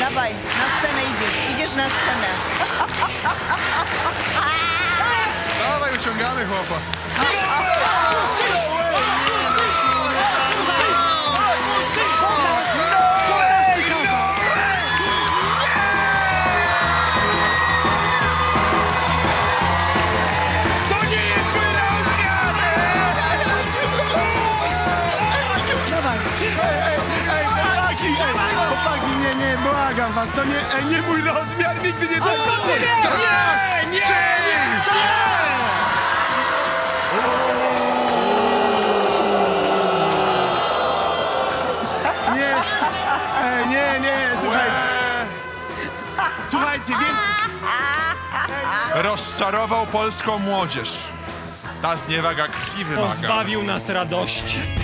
Dawaj, na scenę idziesz. Idziesz na scenę. Dawaj, uciągamy chłopa. To nie jest mój rozmiar! Dawaj. Chłopaki, nie, błagam was, to nie mój rozmiar, nigdy nie to... Nie, słuchajcie. Słuchajcie, więc... Rozczarował polską młodzież. Ta zniewaga krwi wymaga. Pozbawił nas radości.